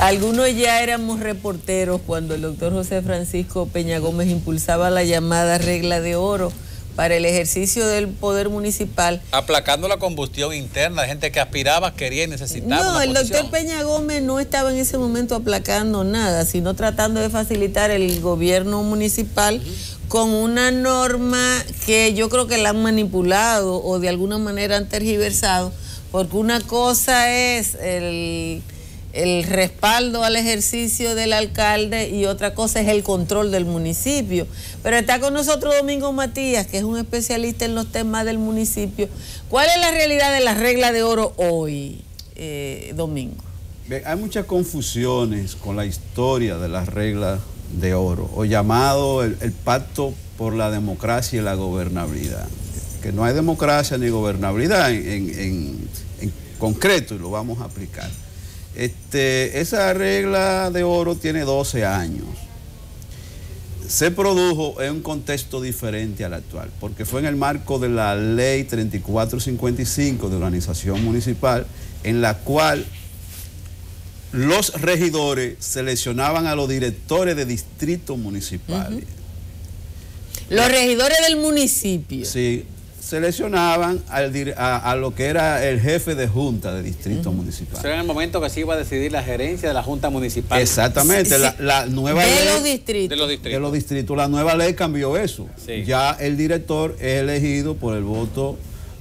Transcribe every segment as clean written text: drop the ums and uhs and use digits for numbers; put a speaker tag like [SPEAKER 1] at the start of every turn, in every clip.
[SPEAKER 1] Algunos ya éramos reporteros cuando el doctor José Francisco Peña Gómez impulsaba la llamada regla de oro para el ejercicio del poder municipal.
[SPEAKER 2] Aplacando la combustión interna de gente que aspiraba, quería y necesitaba.
[SPEAKER 1] No, el
[SPEAKER 2] doctor
[SPEAKER 1] Peña Gómez no estaba en ese momento aplacando nada, sino tratando de facilitar el gobierno municipal con una norma que yo creo que la han manipulado o de alguna manera han tergiversado, porque una cosa es el respaldo al ejercicio del alcalde y otra cosa es el control del municipio. Pero está con nosotros Domingo Matías, que es un especialista en los temas del municipio. ¿Cuál es la realidad de la regla de oro hoy, Domingo?
[SPEAKER 3] Bien, hay muchas confusiones con la historia de las reglas de oro, o llamado el pacto por la democracia y la gobernabilidad. Que no hay democracia ni gobernabilidad en concreto, y lo vamos a aplicar. Esa regla de oro tiene 12 años. Se produjo en un contexto diferente al actual, porque fue en el marco de la ley 3455 de organización municipal, en la cual los regidores seleccionaban a los directores de distritos municipales.
[SPEAKER 1] Los regidores del municipio.
[SPEAKER 3] Sí, seleccionaban a lo que era el jefe de junta de distrito municipal.
[SPEAKER 2] Eso era en el momento que se iba a decidir la gerencia de la junta municipal.
[SPEAKER 3] Exactamente,
[SPEAKER 1] sí,
[SPEAKER 3] la nueva ley
[SPEAKER 1] de los distritos.
[SPEAKER 3] De los distritos. La nueva ley cambió eso.
[SPEAKER 2] Sí.
[SPEAKER 3] Ya el director es elegido por el voto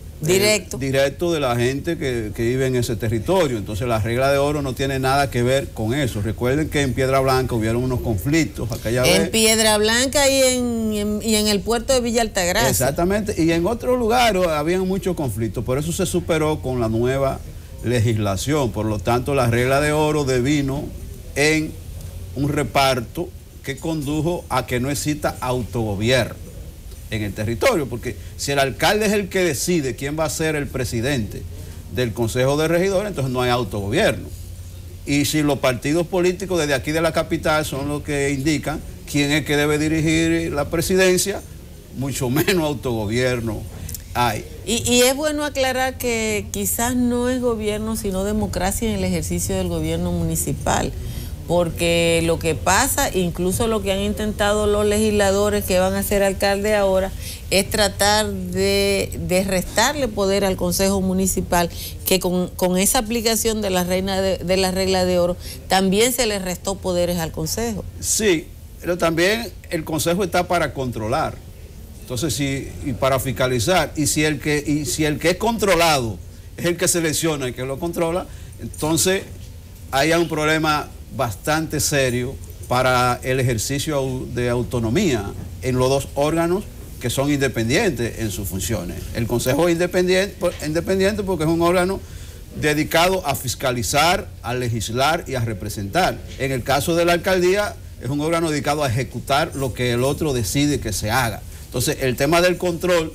[SPEAKER 3] directo de la gente que vive en ese territorio. Entonces la regla de oro no tiene nada que ver con eso. Recuerden que en Piedra Blanca hubieron unos conflictos aquella vez.
[SPEAKER 1] En Piedra Blanca y en el puerto de Villa Altagracia.
[SPEAKER 3] Exactamente, y en otros lugares habían muchos conflictos, por eso se superó con la nueva legislación. Por lo tanto, la regla de oro devino en un reparto que condujo a que no exista autogobierno en el territorio, porque si el alcalde es el que decide quién va a ser el presidente del Consejo de Regidores, entonces no hay autogobierno. Y si los partidos políticos desde aquí de la capital son los que indican quién es que debe dirigir la presidencia, mucho menos autogobierno hay.
[SPEAKER 1] Y es bueno aclarar que quizás no es gobierno, sino democracia en el ejercicio del gobierno municipal. Porque lo que pasa, incluso lo que han intentado los legisladores que van a ser alcalde ahora, es tratar de restarle poder al Consejo Municipal, que con esa aplicación de la regla de oro, también se le restó poderes al Consejo.
[SPEAKER 3] Sí, pero también el Consejo está para controlar. Entonces, y para fiscalizar. Y si el que es controlado es el que selecciona y que lo controla, entonces hay un problema bastante serio para el ejercicio de autonomía en los dos órganos que son independientes en sus funciones. El Consejo es independiente porque es un órgano dedicado a fiscalizar, a legislar y a representar. En el caso de la alcaldía, es un órgano dedicado a ejecutar lo que el otro decide que se haga. Entonces, el tema del control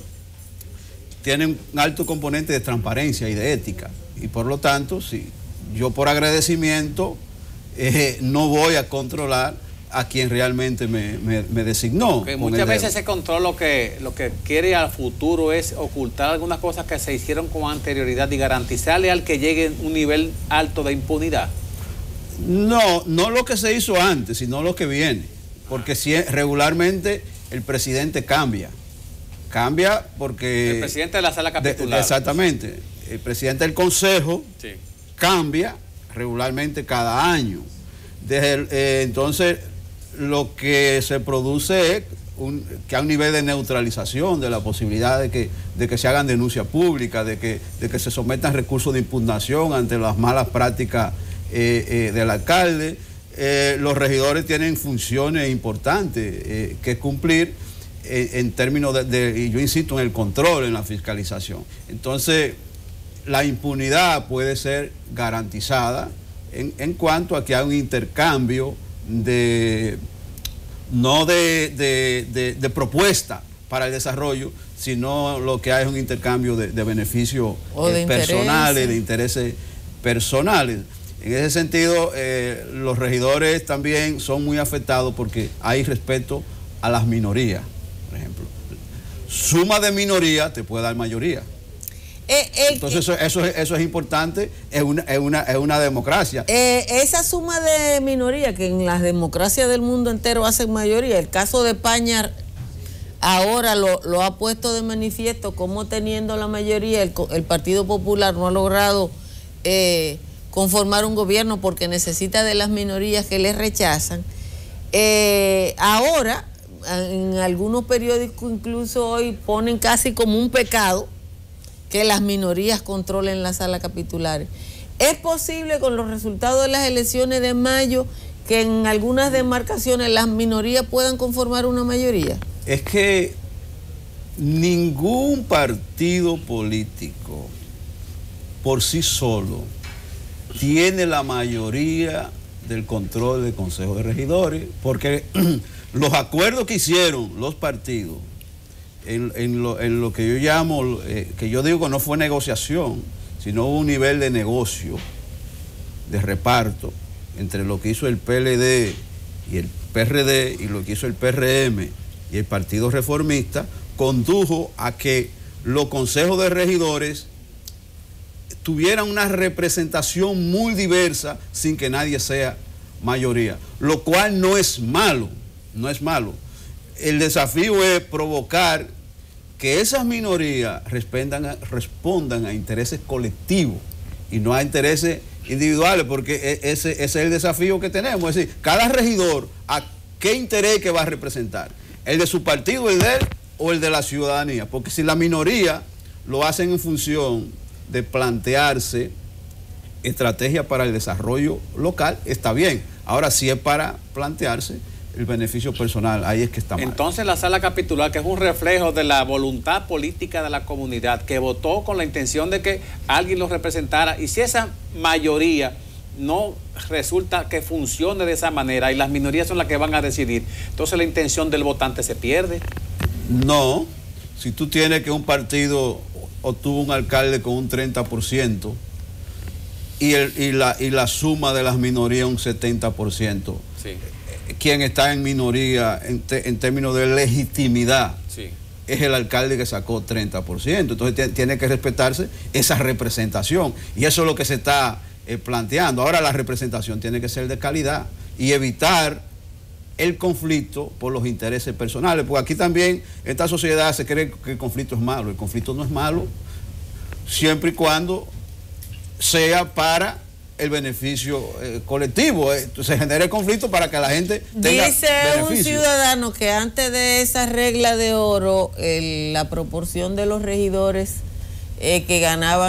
[SPEAKER 3] tiene un alto componente de transparencia y de ética. Y por lo tanto, si yo por agradecimiento no voy a controlar a quien realmente me designó.
[SPEAKER 2] Okay, muchas veces ese control lo que quiere al futuro es ocultar algunas cosas que se hicieron con anterioridad y garantizarle al que llegue un nivel alto de impunidad.
[SPEAKER 3] No lo que se hizo antes, sino lo que viene. Porque si regularmente el presidente cambia porque... El
[SPEAKER 2] presidente de la sala capitular.
[SPEAKER 3] Exactamente. El presidente del Consejo cambia regularmente cada año. Entonces, lo que se produce es que hay un nivel de neutralización de la posibilidad de que se hagan denuncias públicas, de que se sometan recursos de impugnación ante las malas prácticas del alcalde. Los regidores tienen funciones importantes que cumplir en términos y yo insisto, en el control, en la fiscalización. Entonces, la impunidad puede ser garantizada en cuanto a que hay un intercambio no de propuesta para el desarrollo, sino lo que hay es un intercambio de beneficios personales, de intereses personales. En ese sentido, los regidores también son muy afectados porque hay respeto a las minorías, por ejemplo. Suma de minoría te puede dar mayoría. Entonces eso es importante, es una democracia.
[SPEAKER 1] Esa suma de minoría que en las democracias del mundo entero hacen mayoría, el caso de España ahora lo ha puesto de manifiesto, como teniendo la mayoría el Partido Popular no ha logrado conformar un gobierno porque necesita de las minorías que le rechazan. Ahora, en algunos periódicos incluso hoy ponen casi como un pecado que las minorías controlen las salas capitulares. ¿Es posible con los resultados de las elecciones de mayo que en algunas demarcaciones las minorías puedan conformar una mayoría?
[SPEAKER 3] Es que ningún partido político por sí solo tiene la mayoría del control del Consejo de Regidores, porque los acuerdos que hicieron los partidos en lo que yo llamo, que yo digo que no fue negociación, sino un nivel de negocio, de reparto, entre lo que hizo el PLD y el PRD y lo que hizo el PRM y el Partido Reformista, condujo a que los consejos de regidores tuvieran una representación muy diversa sin que nadie sea mayoría, lo cual no es malo, no es malo. El desafío es provocar que esas minorías respondan a intereses colectivos y no a intereses individuales, porque ese es el desafío que tenemos. Es decir, cada regidor, ¿a qué interés que va a representar? ¿El de su partido, el de él o el de la ciudadanía? Porque si la minoría lo hacen en función de plantearse estrategia para el desarrollo local, está bien. Ahora, si es para plantearse el beneficio personal, ahí es que está mal.
[SPEAKER 2] Entonces la sala capitular, que es un reflejo de la voluntad política de la comunidad, que votó con la intención de que alguien los representara, y si esa mayoría no resulta que funcione de esa manera y las minorías son las que van a decidir, entonces la intención del votante se pierde.
[SPEAKER 3] No, si tú tienes que un partido obtuvo un alcalde con un 30% y la suma de las minorías un 70%, sí. Quien está en minoría en términos de legitimidad, sí, es el alcalde que sacó 30%. Entonces tiene que respetarse esa representación, y eso es lo que se está planteando. Ahora la representación tiene que ser de calidad y evitar el conflicto por los intereses personales, porque aquí también esta sociedad se cree que el conflicto es malo. El conflicto no es malo siempre y cuando sea para el beneficio colectivo. Se genera el conflicto para que la gente tenga
[SPEAKER 1] Dice
[SPEAKER 3] beneficio.
[SPEAKER 1] Un ciudadano que antes de esa regla de oro, la proporción de los regidores que ganaban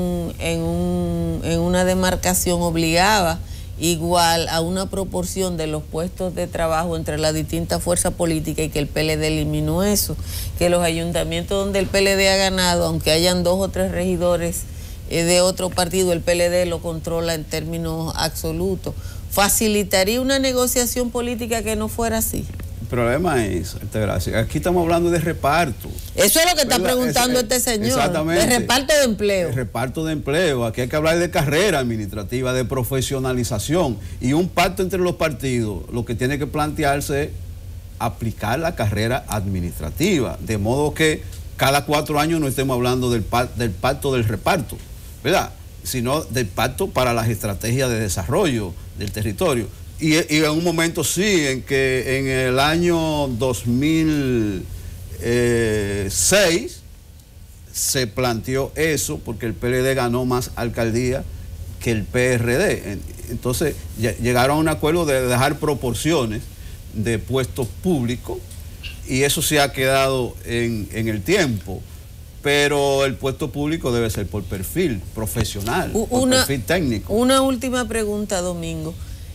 [SPEAKER 1] en una demarcación obligaba igual a una proporción de los puestos de trabajo entre las distintas fuerzas políticas, y que el PLD eliminó eso, que los ayuntamientos donde el PLD ha ganado, aunque hayan 2 o 3 regidores de otro partido, el PLD lo controla en términos absolutos. ¿Facilitaría una negociación política que no fuera así?
[SPEAKER 3] El problema es, aquí estamos hablando de reparto.
[SPEAKER 1] Eso es lo que está preguntando este señor.
[SPEAKER 3] Exactamente.
[SPEAKER 1] De reparto de empleo.
[SPEAKER 3] El reparto de empleo. Aquí hay que hablar de carrera administrativa, de profesionalización. Y un pacto entre los partidos, lo que tiene que plantearse es aplicar la carrera administrativa, de modo que cada 4 años no estemos hablando del pacto del reparto, ¿verdad?, sino del pacto para las estrategias de desarrollo del territorio. Y en un momento sí, en que en el año 2006 se planteó eso, porque el PLD ganó más alcaldías que el PRD. Entonces llegaron a un acuerdo de dejar proporciones de puestos públicos, y eso se ha quedado en el tiempo. Pero el puesto público debe ser por perfil profesional, por perfil técnico.
[SPEAKER 1] Una última pregunta, Domingo.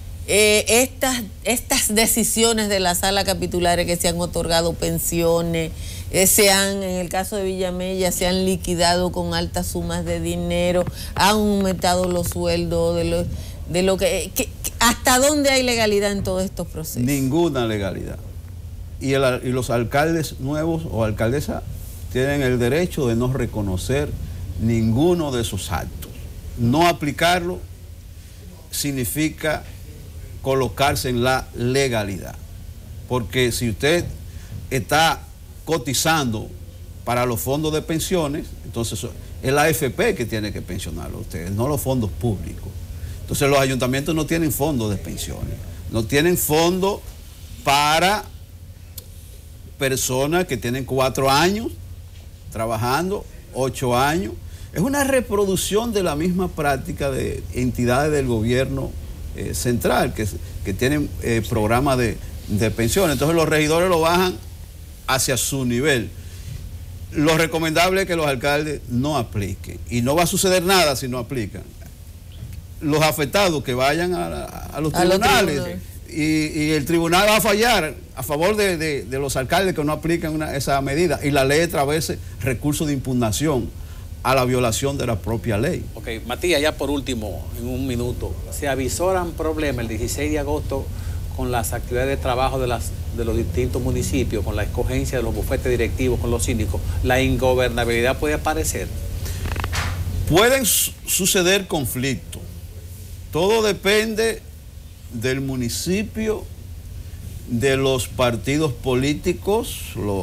[SPEAKER 1] Estas decisiones de la sala capitulares, que se han otorgado pensiones, en el caso de Villamella, se han liquidado con altas sumas de dinero, han aumentado los sueldos de lo que ¿hasta dónde hay legalidad en todos estos procesos?
[SPEAKER 3] Ninguna legalidad. Y los alcaldes nuevos o alcaldesas tienen el derecho de no reconocer ninguno de esos actos. No aplicarlo significa colocarse en la legalidad. Porque si usted está cotizando para los fondos de pensiones, entonces Es la AFP que tiene que pensionarlo a ustedes, no los fondos públicos. Entonces los ayuntamientos no tienen fondos de pensiones, no tienen fondos para personas que tienen 4 años trabajando, 8 años. Es una reproducción de la misma práctica de entidades del gobierno central que tienen programas de pensiones. Entonces los regidores lo bajan hacia su nivel. Lo recomendable es que los alcaldes no apliquen. Y no va a suceder nada si no aplican. Los afectados que vayan a los tribunales. Y el tribunal va a fallar a favor de los alcaldes que no aplican esa medida. Y la ley establece recursos de impugnación a la violación de la propia ley.
[SPEAKER 2] Ok, Matías, ya por último, en un minuto, se avisoran problemas el 16 de agosto con las actividades de trabajo de los distintos municipios, con la escogencia de los bufetes directivos, con los síndicos. ¿La ingobernabilidad puede aparecer?
[SPEAKER 3] Pueden suceder conflictos. Todo depende del municipio, de los partidos políticos,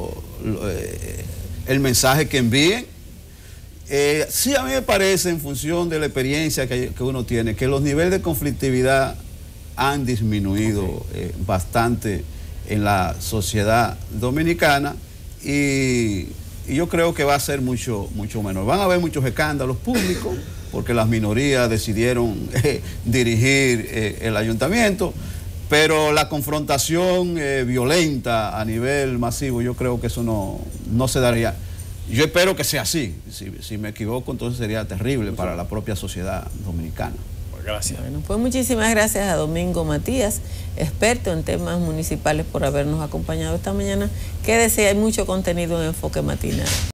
[SPEAKER 3] el mensaje que envíen. Sí, a mí me parece, en función de la experiencia que uno tiene, que los niveles de conflictividad han disminuido bastante en la sociedad dominicana y yo creo que va a ser mucho menor. Van a haber muchos escándalos públicos porque las minorías decidieron dirigir el ayuntamiento, pero la confrontación violenta a nivel masivo, yo creo que eso no se daría. Yo espero que sea así. Si me equivoco, entonces sería terrible para la propia sociedad dominicana.
[SPEAKER 2] Pues gracias.
[SPEAKER 1] Bueno, pues muchísimas gracias a Domingo Matías, experto en temas municipales, por habernos acompañado esta mañana. Quédese, hay mucho contenido en Enfoque Matinal.